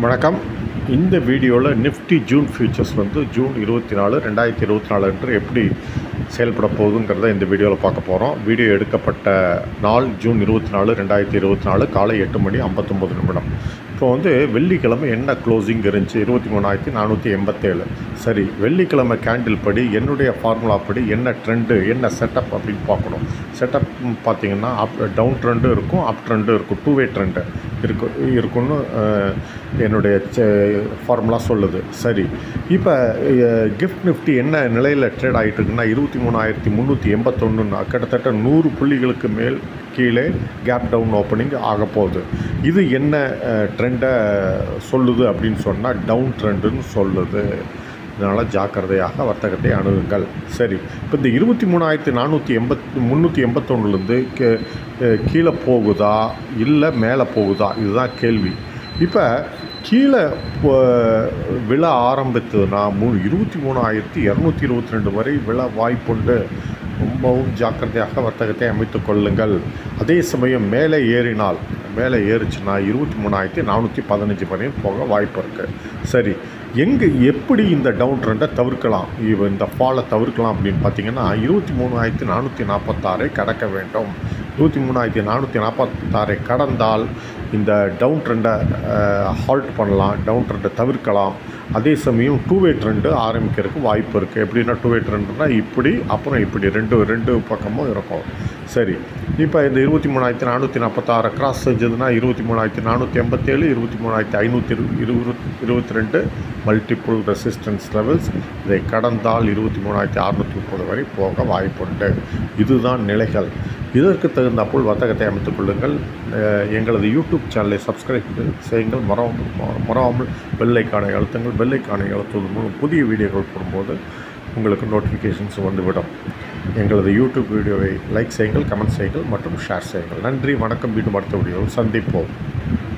வணக்கம். இந்த வீடியோவில் நிஃப்டி ஜூன் ஃபியூச்சர்ஸ் ஜூன் 24, 2024 அன்று எப்படி செயல்பட போகுதுங்கிறத இந்த வீடியோவில் பார்க்க போகிறோம். வீடியோ எடுக்கப்பட்ட நாள் ஜூன் 24, 2024 காலை 8:59. இப்போ வெள்ளிக்கிழமை என்ன க்ளோசிங் இருந்துச்சு? 23,487. சரி, வெள்ளிக்கிழமை கேண்டில் படி என்னுடைய ஃபார்முலா படி என்ன ட்ரெண்டு, என்ன செட்டப் அப்படின்னு பார்க்கணும். செட்டப் பார்த்திங்கன்னா டவுன் ட்ரெண்டு இருக்கும், அப் ட்ரெண்டு இருக்கும், 2-வே ட்ரெண்டு இருக்குன்னு என்னுடைய ஃபார்முலா சொல்லுது. சரி, இப்போ கிஃப்ட் நிஃப்டி என்ன நிலையில் ட்ரேட் ஆகிட்டு இருக்குன்னா 23,381, கிட்டத்தட்ட 100 புள்ளிகளுக்கு மேல் கீழே கேப் டவுன் ஓப்பனிங் ஆக போகுது. இது என்ன ட்ரெண்டை சொல்லுது அப்படின்னு சொன்னால் டவுன் ட்ரெண்டுன்னு சொல்லுது. இதனால் ஜாக்கிரதையாக வர்த்தகத்தை அணுகுங்கள். சரி, இப்போ இந்த 23,381லேருந்து கீழே போகுதா இல்லை மேலே போகுதா, இதுதான் கேள்வி. இப்போ கீழே விழ ஆரம்பித்ததுன்னா 23,222 வரை விழ வாய்ப்புண்டு. ரொம்பவும் ஜாக்கிரதையாக வர்த்தகத்தை அமைத்து கொள்ளுங்கள். அதே சமயம் மேலே ஏறிச்சுன்னா 23,415 வரையும் போக வாய்ப்பு இருக்குது. சரி, எப்படி இந்த டவுன் ட்ரெண்டை தவிர்க்கலாம், இந்த ஃபாலை தவிர்க்கலாம் அப்படின்னு பார்த்தீங்கன்னா 23,446 கடக்க வேண்டும். 23,446 கடந்தால் இந்த டவுன் ட்ரெண்டை ஹால்ட் பண்ணலாம், டவுன் ட்ரெண்டை தவிர்க்கலாம். அதே சமயம் 2-வே ட்ரெண்டு ஆரம்பிக்கிறதுக்கு வாய்ப்பு இருக்குது. எப்படின்னா 2-வே ட்ரெண்டுனா இப்படி அப்புறம் இப்படி ரெண்டு பக்கமும் இருக்கும். சரி, இப்போ இந்த 23,446 கிராஸ் செஞ்சதுன்னா 23,487, 23,522 மல்டிபிள் ரெசிஸ்டன்ஸ் லெவல்ஸ். இதை கடந்தால் 23,630 வரை போக வாய்ப்புண்டு. இதுதான் நிலைகள். இதற்கு தகுந்தாற்போல் வர்த்தகத்தை அமைத்துக் கொள்ளுங்கள். எங்களது யூடியூப் சேனலை சப்ஸ்கிரைப் செய்யுங்கள். மறவாமல் பெல்லைக்கானை அழுத்துங்கள். பெல்லைக்கானை அழுத்துவது மூலம் புதிய வீடியோக்கள் போடும்போது உங்களுக்கு நோட்டிஃபிகேஷன்ஸ் வந்துவிடும். எங்களது யூடியூப் வீடியோவை லைக் செய்யுங்கள், கமெண்ட் செய்யுங்கள் மற்றும் ஷேர் செய்யுங்கள். நன்றி, வணக்கம். மீண்டும் அடுத்த வீடியோவில் சந்திப்போம்.